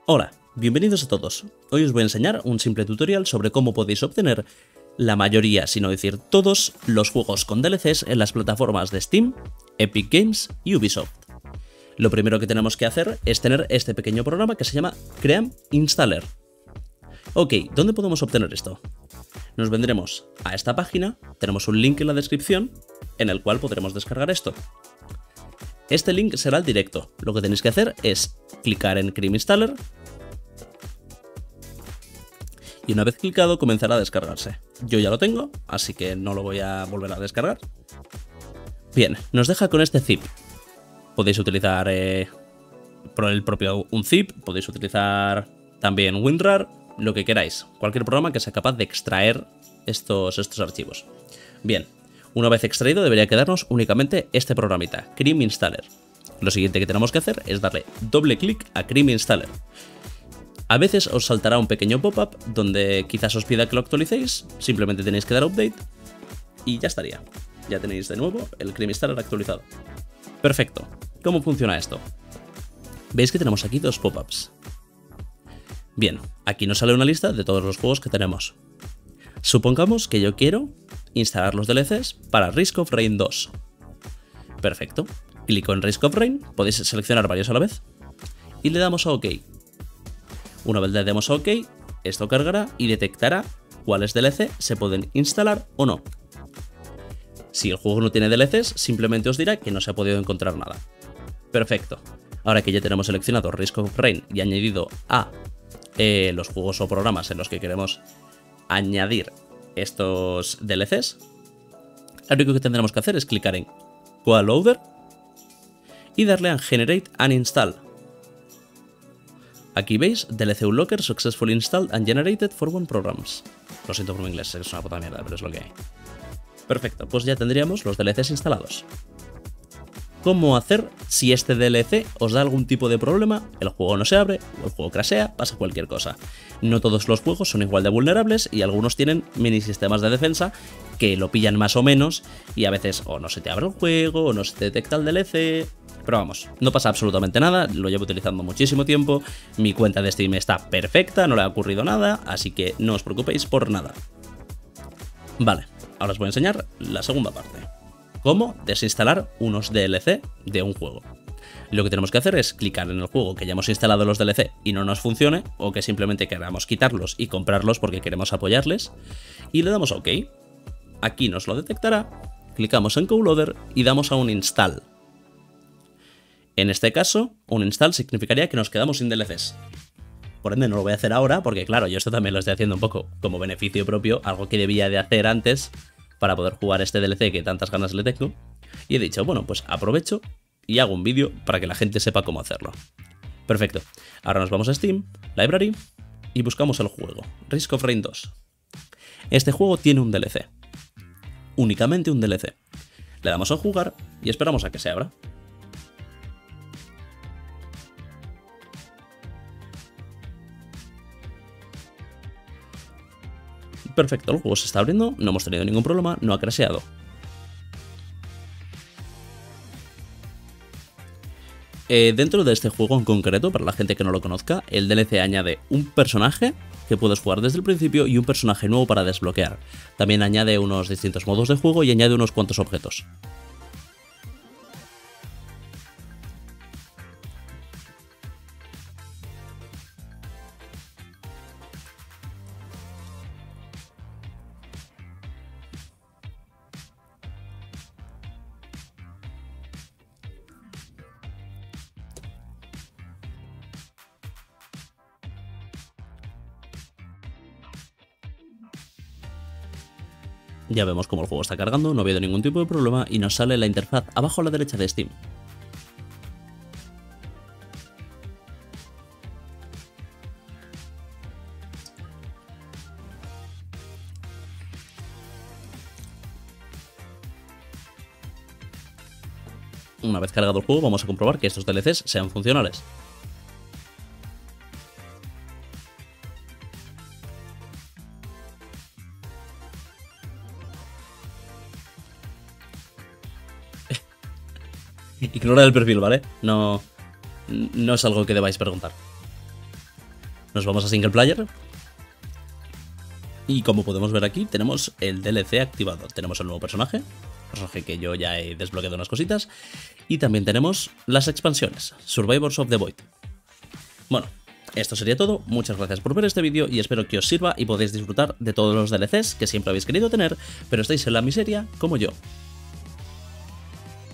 Hola, bienvenidos a todos. Hoy os voy a enseñar un simple tutorial sobre cómo podéis obtener la mayoría, si no decir todos, los juegos con DLCs en las plataformas de Steam, Epic Games y Ubisoft. Lo primero que tenemos que hacer es tener este pequeño programa que se llama Cream Installer. Ok, ¿dónde podemos obtener esto? Nos vendremos a esta página, tenemos un link en la descripción en el cual podremos descargar esto. Este link será el directo. Lo que tenéis que hacer es clicar en Cream Installer y una vez clicado comenzará a descargarse. Yo ya lo tengo, así que no lo voy a volver a descargar. Bien, nos deja con este zip. Podéis utilizar por el propio unzip, podéis utilizar también WinRAR, lo que queráis. Cualquier programa que sea capaz de extraer estos archivos. Bien, una vez extraído debería quedarnos únicamente este programita, Cream Installer. Lo siguiente que tenemos que hacer es darle doble clic a Cream Installer. A veces os saltará un pequeño pop-up donde quizás os pida que lo actualicéis, simplemente tenéis que dar update y ya estaría. Ya tenéis de nuevo el Cream Installer actualizado. Perfecto. ¿Cómo funciona esto? Veis que tenemos aquí dos pop-ups. Bien, aquí nos sale una lista de todos los juegos que tenemos. Supongamos que yo quiero instalar los DLCs para Risk of Rain 2. Perfecto. Clico en Risk of Rain, podéis seleccionar varios a la vez y le damos a OK. Una vez le demos a OK, esto cargará y detectará cuáles DLC se pueden instalar o no. Si el juego no tiene DLCs, simplemente os dirá que no se ha podido encontrar nada. Perfecto. Ahora que ya tenemos seleccionado Risk of Rain y añadido a los juegos o programas en los que queremos añadir estos DLCs, lo único que tendremos que hacer es clicar en Code Loader y darle a Generate and Install. Aquí veis DLC Unlocker Successfully Installed and Generated for One Programs. Lo siento por mi inglés, es una puta mierda, pero es lo que hay. Perfecto, pues ya tendríamos los DLCs instalados. ¿Cómo hacer si este DLC os da algún tipo de problema? El juego no se abre, o el juego crashea, pasa cualquier cosa. No todos los juegos son igual de vulnerables y algunos tienen mini sistemas de defensa que lo pillan más o menos y a veces o no se te abre el juego o no se te detecta el DLC. Pero vamos, no pasa absolutamente nada, lo llevo utilizando muchísimo tiempo, mi cuenta de Steam está perfecta, no le ha ocurrido nada, así que no os preocupéis por nada. Vale, ahora os voy a enseñar la segunda parte. Cómo desinstalar unos DLC de un juego. Lo que tenemos que hacer es clicar en el juego que ya hemos instalado los DLC y no nos funcione, o que simplemente queramos quitarlos y comprarlos porque queremos apoyarles, y le damos a OK. Aquí nos lo detectará, clicamos en Code Loader y damos a un install. En este caso, un install significaría que nos quedamos sin DLCs. Por ende no lo voy a hacer ahora porque claro, yo esto también lo estoy haciendo un poco como beneficio propio, algo que debía de hacer antes para poder jugar este DLC que tantas ganas le tengo. Y he dicho, bueno, pues aprovecho y hago un vídeo para que la gente sepa cómo hacerlo. Perfecto. Ahora nos vamos a Steam, Library y buscamos el juego, Risk of Rain 2. Este juego tiene un DLC. Únicamente un DLC. Le damos a jugar y esperamos a que se abra. Perfecto, el juego se está abriendo, no hemos tenido ningún problema, no ha crasheado. Dentro de este juego en concreto, para la gente que no lo conozca, el DLC añade un personaje que puedes jugar desde el principio y un personaje nuevo para desbloquear. También añade unos distintos modos de juego y añade unos cuantos objetos. Ya vemos cómo el juego está cargando, no ha habido ningún tipo de problema y nos sale la interfaz abajo a la derecha de Steam. Una vez cargado el juego vamos a comprobar que estos DLCs sean funcionales. Ignora el perfil, ¿vale? No es algo que debáis preguntar. Nos vamos a single player. Y como podemos ver aquí, tenemos el DLC activado. Tenemos el nuevo personaje que yo ya he desbloqueado unas cositas. Y también tenemos las expansiones, Survivors of the Void. Bueno, esto sería todo. Muchas gracias por ver este vídeo y espero que os sirva y podáis disfrutar de todos los DLCs que siempre habéis querido tener, pero estáis en la miseria como yo.